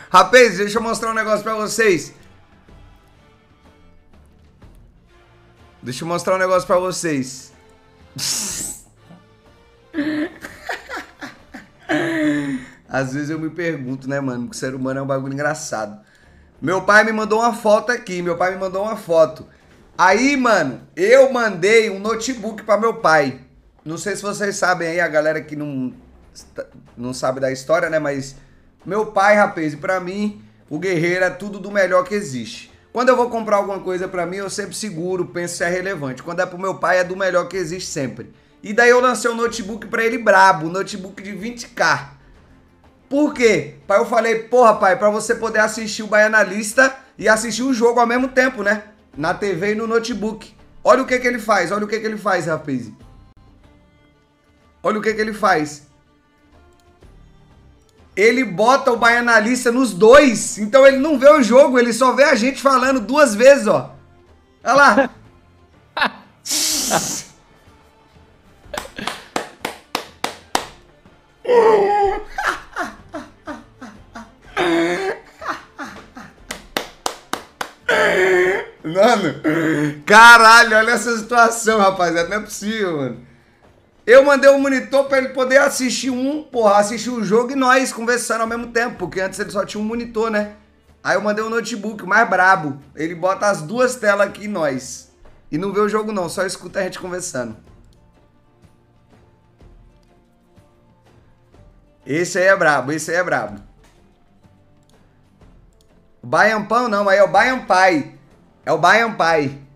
Rapaz, deixa eu mostrar um negócio pra vocês. Deixa eu mostrar um negócio pra vocês. Às vezes eu me pergunto, né, mano, que o ser humano é um bagulho engraçado. Meu pai me mandou uma foto aqui, meu pai me mandou uma foto. Aí, mano, eu mandei um notebook pra meu pai. Não sei se vocês sabem aí, a galera que não sabe da história, né, mas meu pai, rapaz, e pra mim, o guerreiro é tudo do melhor que existe. Quando eu vou comprar alguma coisa pra mim, eu sempre seguro, penso se é relevante. Quando é pro meu pai, é do melhor que existe sempre. E daí eu lancei um notebook pra ele brabo, um notebook de 20k. Por quê? Pai, eu falei, porra, pai, pra você poder assistir o Baianalista e assistir o jogo ao mesmo tempo, né? Na TV e no notebook. Olha o que ele faz, olha o que ele faz, rapaz. Olha o que ele faz. Ele bota o Baianalista nos dois, então ele não vê o jogo, ele só vê a gente falando duas vezes, ó. Olha lá. Mano, caralho, olha essa situação, rapaziada, não é possível, mano. Eu mandei um monitor pra ele poder assistir assistir o jogo e nós conversando ao mesmo tempo, porque antes ele só tinha um monitor, né? Aí eu mandei um notebook, o mais brabo. Ele bota as duas telas aqui e nós. E não vê o jogo não, só escuta a gente conversando. Esse aí é brabo, esse aí é brabo. O Baian Pão não, aí é o Baian Pai. É o Baian Pai.